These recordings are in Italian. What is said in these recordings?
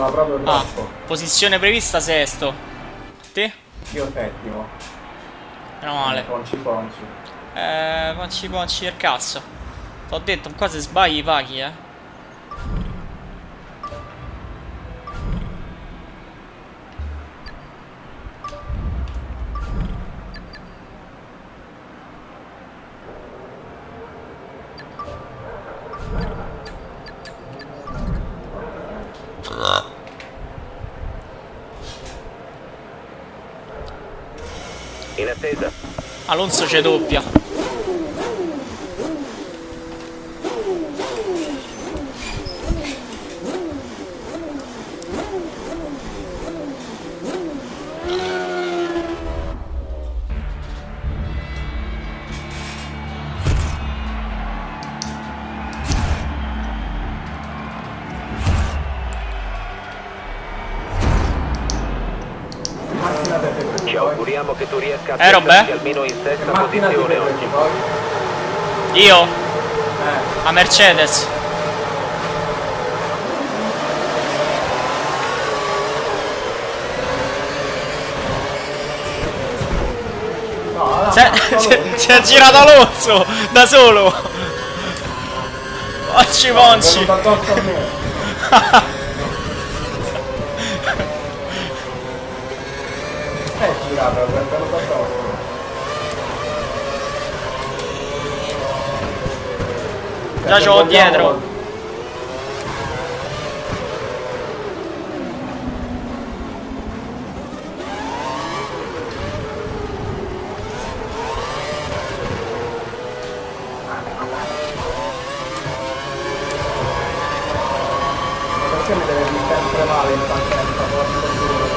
ma proprio troppo. Posizione prevista sesto. Te? Io settimo. Meno male. Ponci ponci. Ponci ponci del cazzo. T'ho detto, qua se sbagli paghi, In attesa. Alonso c'è doppia. Ci auguriamo che tu riesca a Robè? metterti almeno in sesta posizione oggi. Io? A Mercedes. No, Si è girato Alonso da solo. Ponci ponci. è venuto addosso a me. È girato, è venuto addosso. Già ce l'ho dietro. Perché mi deve dire sempre male in partenza? Porco Dio.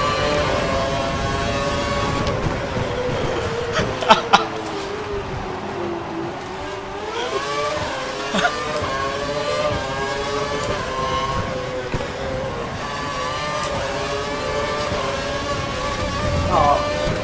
No.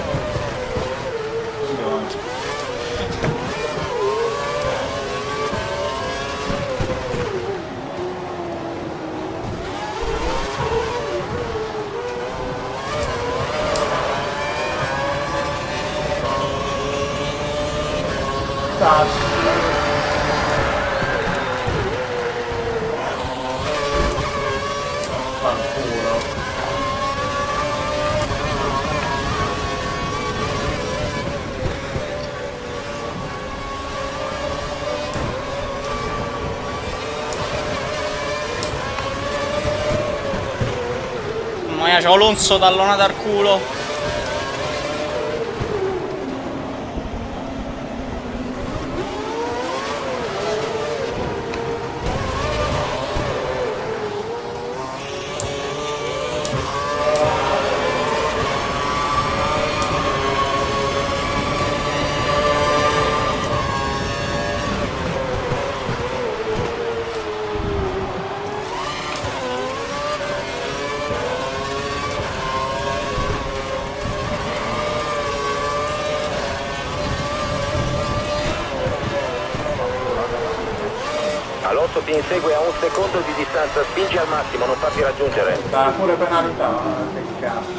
Fanculo. Mamma mia, c'ho Alonso tallonato al culo. Alonso ti insegue a 1 secondo di distanza, spingi al massimo, non farti raggiungere. Dà pure penalità, che cazzo.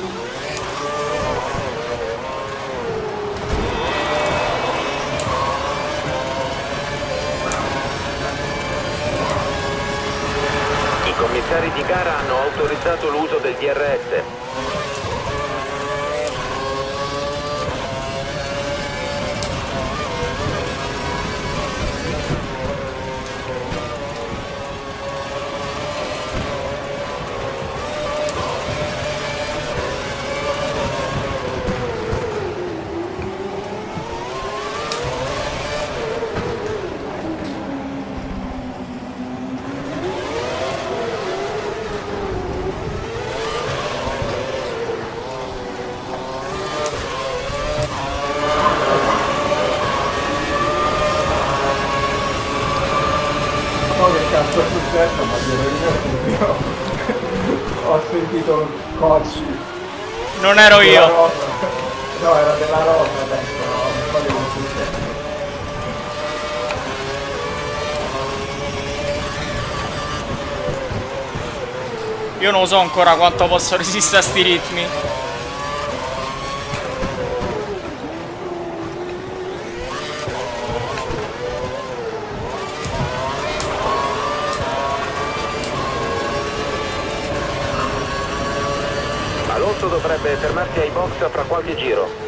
I commissari di gara hanno autorizzato l'uso del DRS. Che cazzo è successo? Ma io ho sentito cocci. Non ero Della io. rosa. No, era della rosa, penso, no, non so che è successo. Io non so ancora quanto posso resistere a sti ritmi. Alonso dovrebbe fermarsi ai box fra qualche giro.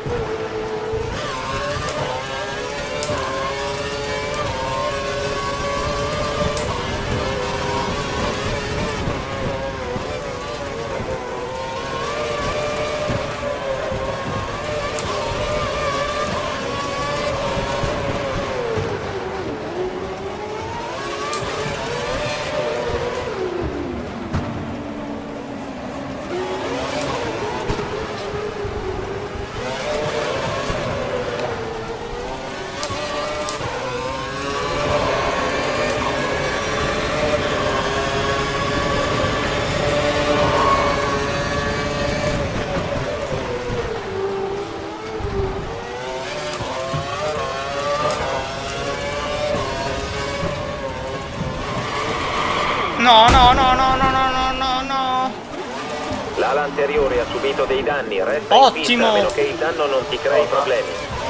No, no, no, no, no, no, no, no, no. L'ala anteriore ha subito dei danni, resta Ottimo. in pista a meno che il danno non ti crei problemi.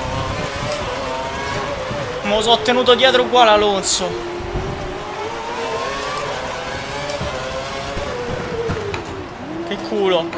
Me lo so tenuto dietro uguale Alonso. Che culo.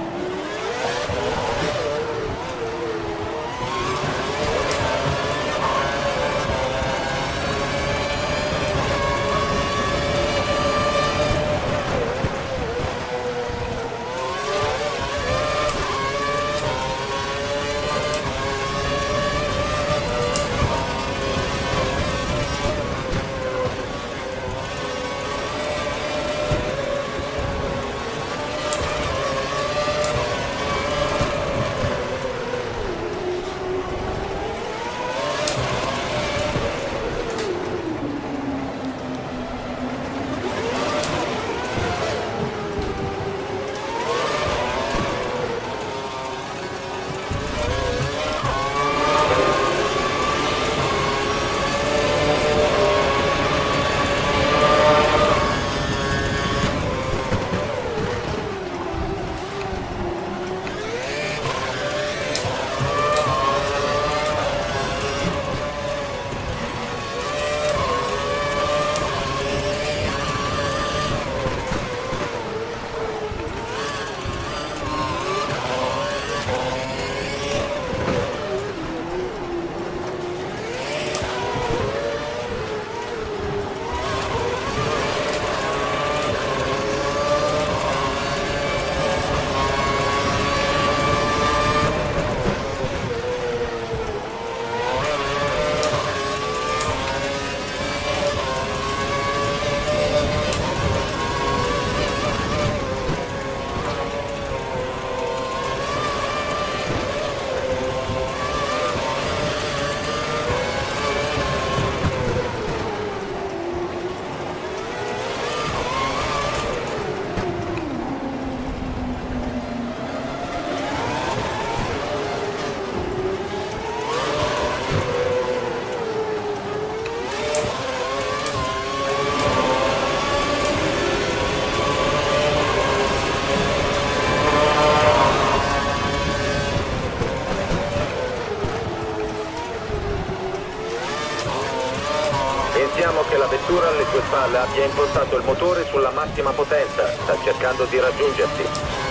Pensiamo che la vettura alle tue spalle abbia impostato il motore sulla massima potenza. Sta cercando di raggiungerti.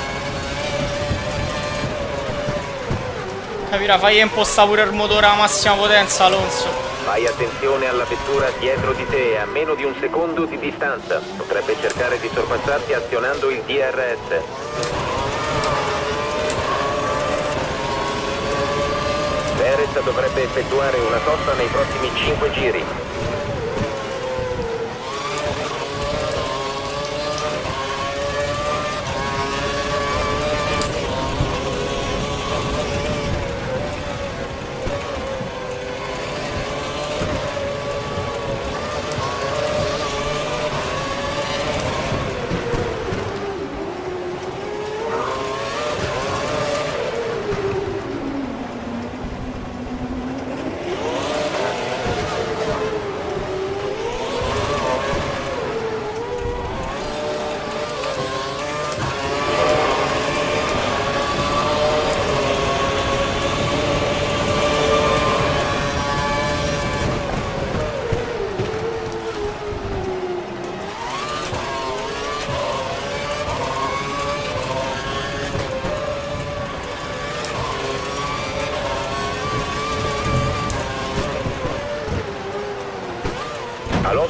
Capirà, fai impostare pure il motore alla massima potenza, Alonso. Fai attenzione alla vettura dietro di te, a meno di un secondo di distanza. Potrebbe cercare di sorpassarti azionando il DRS. Perez dovrebbe effettuare una sosta nei prossimi 5 giri.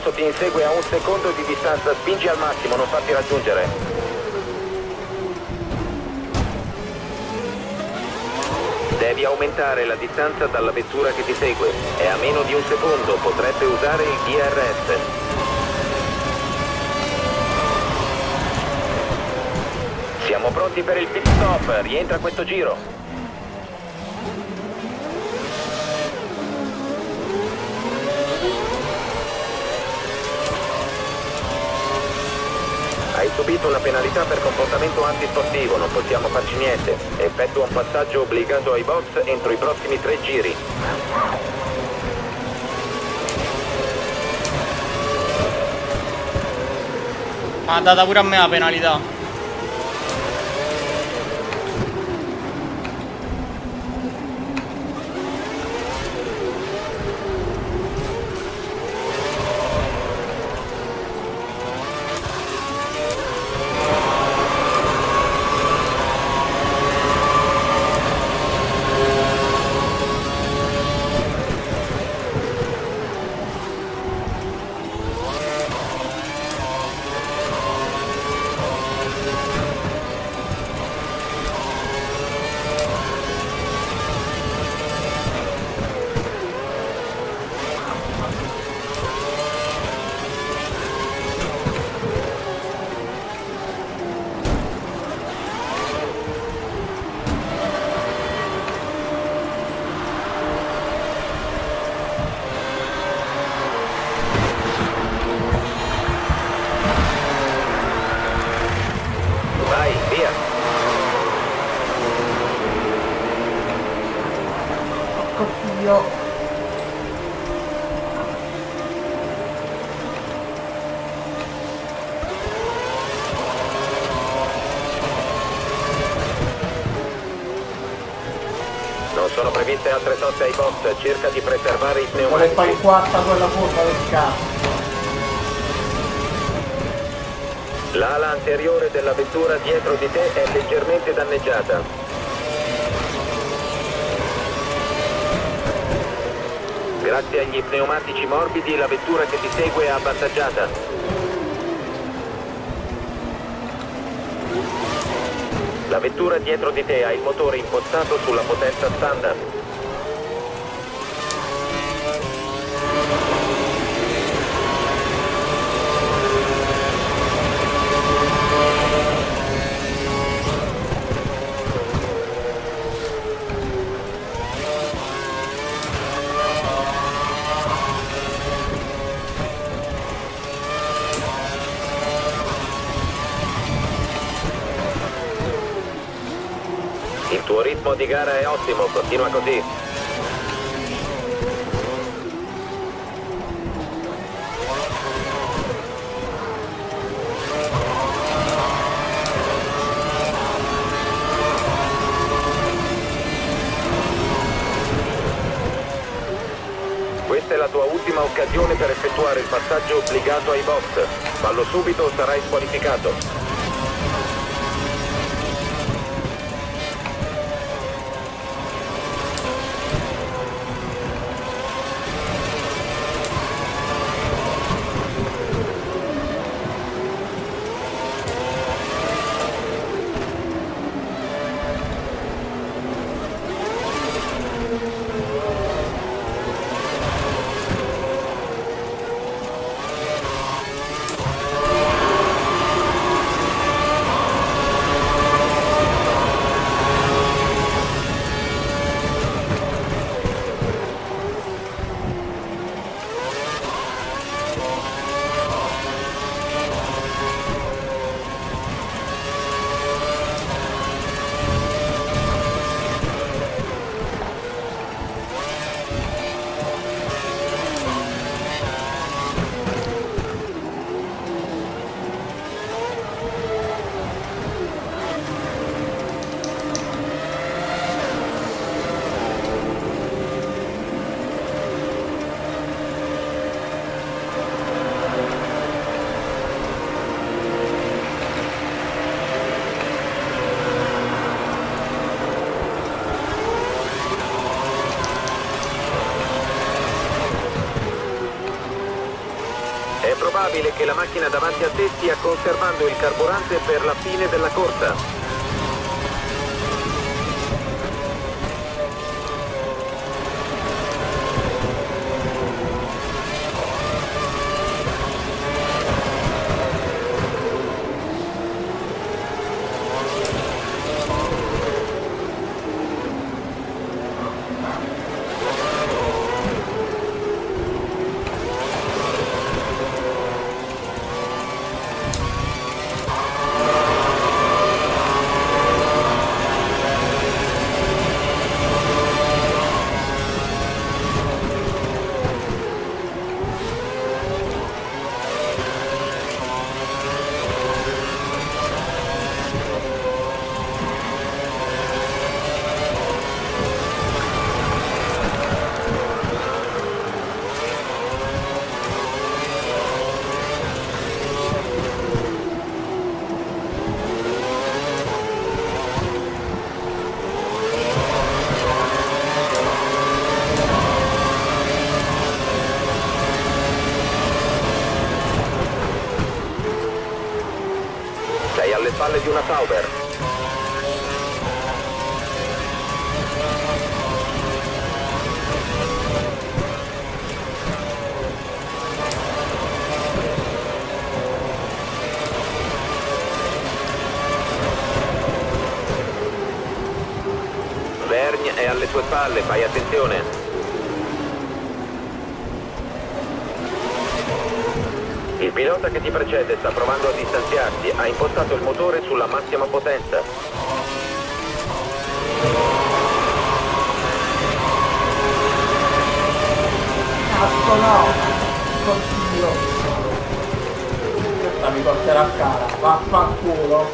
rosso ti insegue a 1 secondo di distanza, spingi al massimo, non farti raggiungere. Devi aumentare la distanza dalla vettura che ti segue. È a meno di 1 secondo, potrebbe usare il DRS. Siamo pronti per il pit stop, rientra questo giro. Hai subito una penalità per comportamento antisportivo, non possiamo farci niente. Effettua un passaggio obbligato ai box entro i prossimi 3 giri. Ma ha data pure a me la penalità. Vai, via. Oddio. Non sono previste altre soste ai box, cerca di preservare i Vuole fare pneumatici. in quarta quella curva del cazzo. L'ala anteriore della vettura dietro di te è leggermente danneggiata. Grazie agli pneumatici morbidi la vettura che ti segue è avvantaggiata. La vettura dietro di te ha il motore impostato sulla potenza standard. Il tuo ritmo di gara è ottimo, continua così. Questa è la tua ultima occasione per effettuare il passaggio obbligato ai box. Fallo subito o sarai squalificato. probabile che la macchina davanti a te stia conservando il carburante per la fine della corsa. Sei alle spalle di una Sauber. Vergne è alle tue spalle, fai attenzione. Il pilota che ti precede sta provando a distanziarsi, ha impostato il motore sulla massima potenza. Cazzo no! Consiglio! Questa mi porterà a cara, vaffanculo!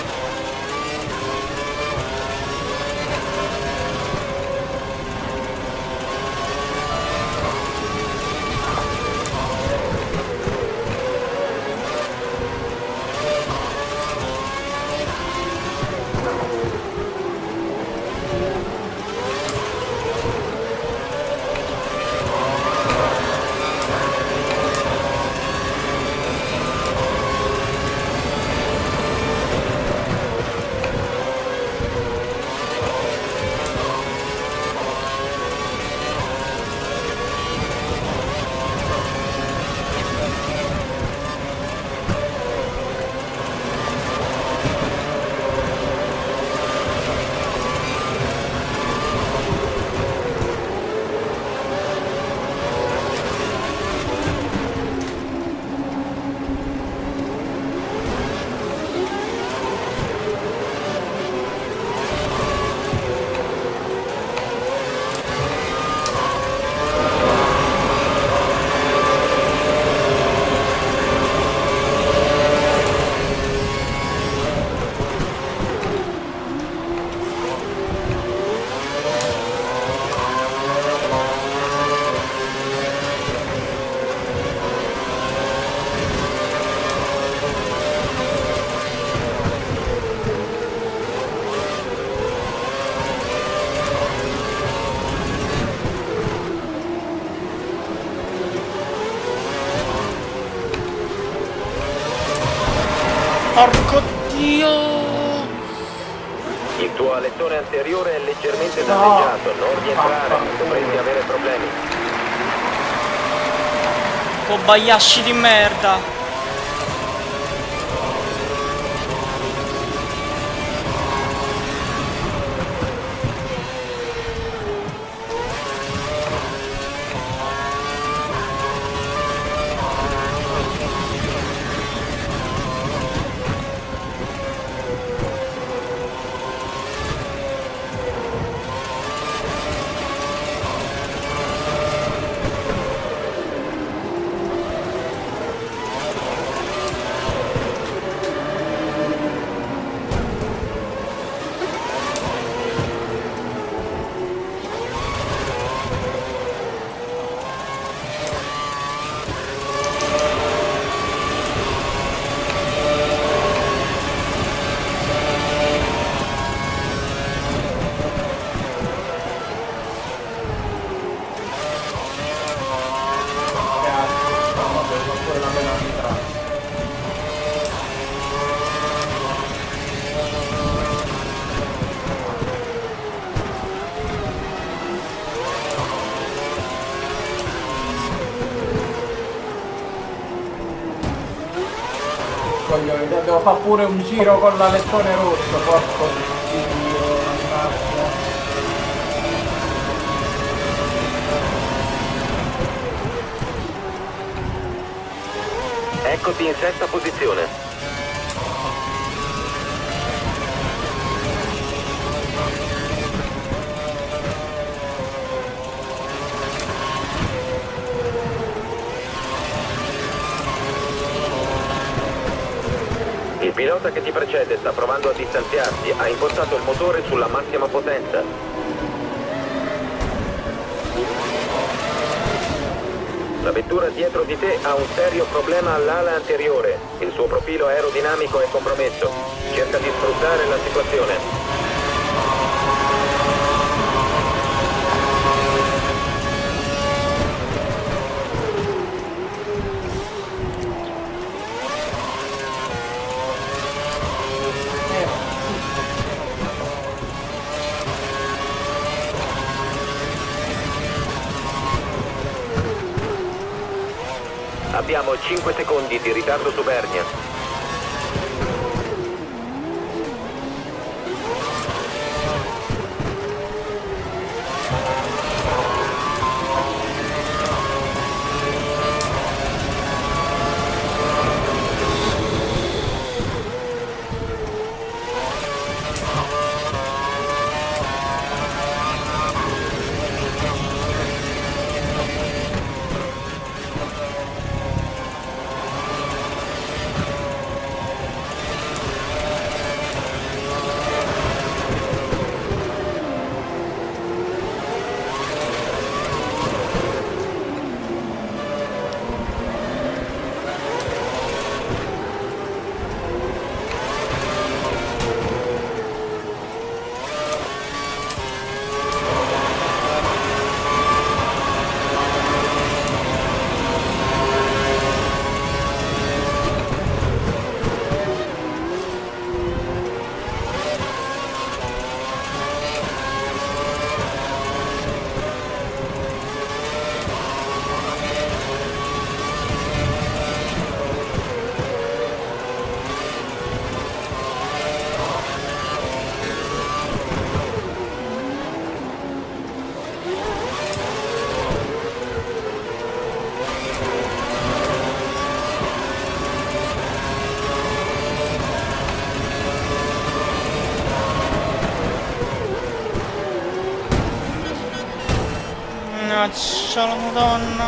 Porco Dio! Il tuo alettone anteriore è leggermente danneggiato, non rientrare, dovresti avere problemi. Kobayashi di merda! coglioni, devo fare pure un giro con l'alettone rosso, porco Dio, mannaggia. Eccoti in sesta posizione. Il pilota che ti precede sta provando a distanziarsi, ha impostato il motore sulla massima potenza. La vettura dietro di te ha un serio problema all'ala anteriore. Il suo profilo aerodinamico è compromesso. Cerca di sfruttare la situazione. Abbiamo 5 secondi di ritardo su Bernia. Mannaggia la Madonna.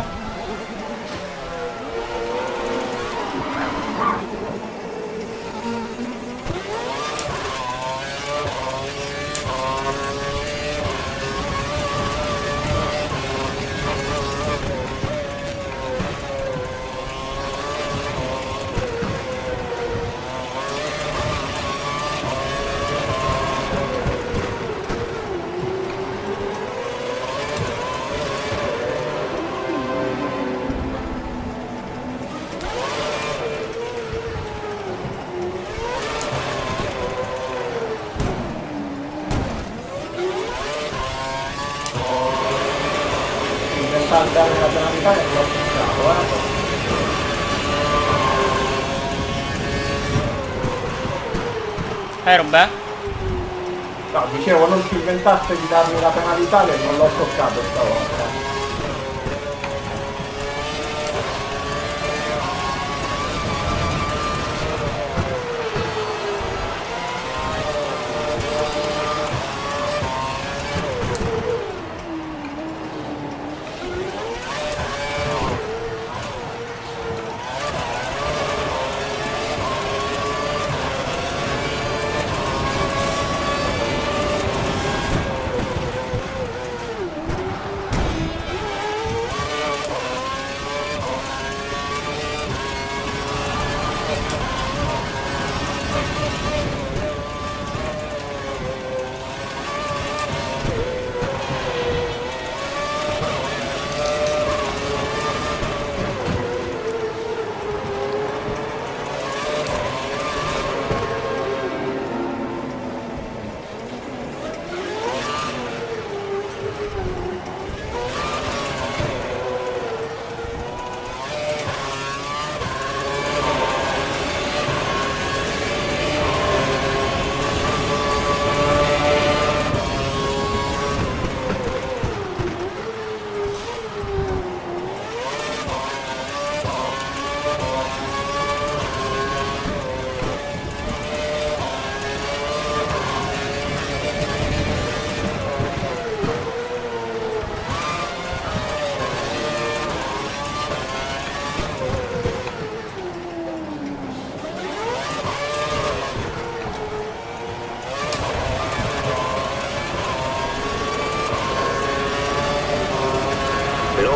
Dare la penalità è troppo bravo, Robè? No, dicevo, non ti inventasse di darmi la penalità e non l'ho toccato stavolta.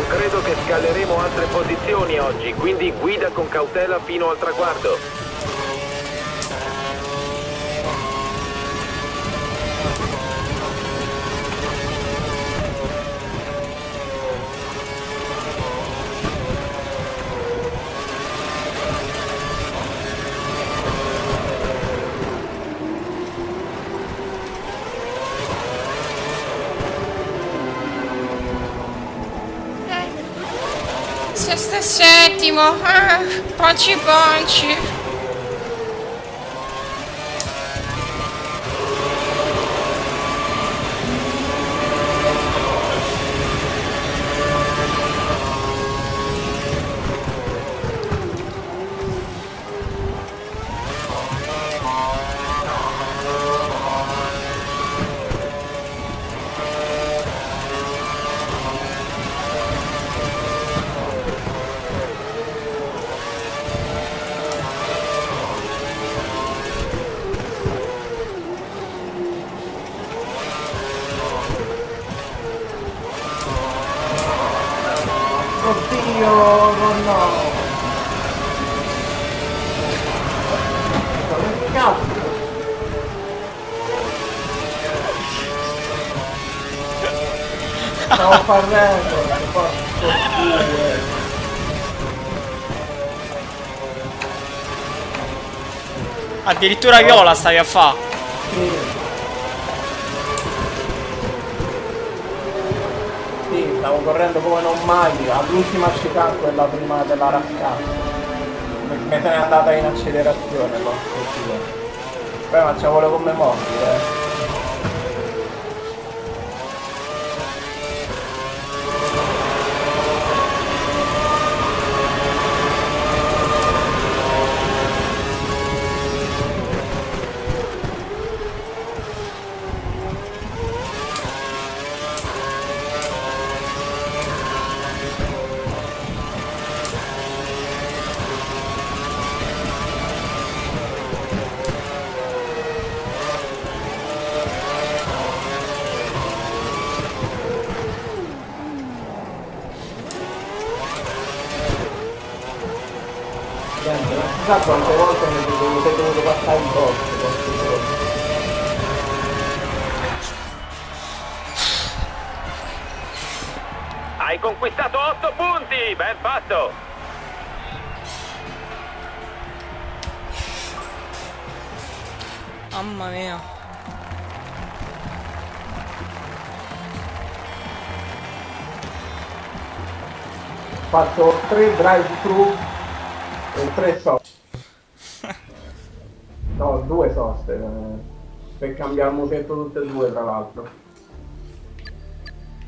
credo che scaleremo altre posizioni oggi, quindi guida con cautela fino al traguardo. Sesto e settimo, ponci ponci. Oddio, no. Che cazzo? Stavo parlando, Addirittura viola stavi a fa'. Sì, stavo correndo come non mai, all'ultima chicane, quella prima della rascata. Me se n'è andata in accelerazione, poi ma ci volevo come morti, Chissà quante volte mi siete dovuto passare in posto. Hai conquistato 8 punti, ben fatto! Mamma mia. Ho fatto 3 drive-thru e 3 soste. No, 2 soste. Per cambiare il musetto tutte e due, tra l'altro.